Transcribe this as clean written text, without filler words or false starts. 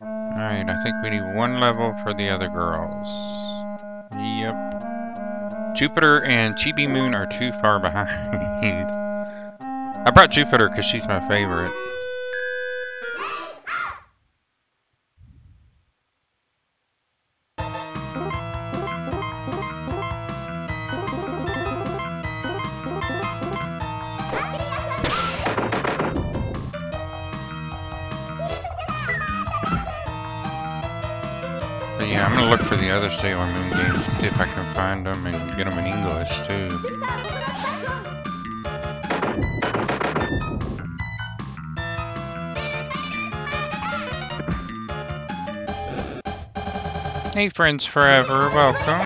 Alright, I think we need one level for the other girls. Yep. Jupiter and Chibi Moon are too far behind. I brought Jupiter because she's my favorite. But yeah, I'm gonna look for the other Sailor Moon games to see if I can find them and get them in English too. Hey friends forever, welcome.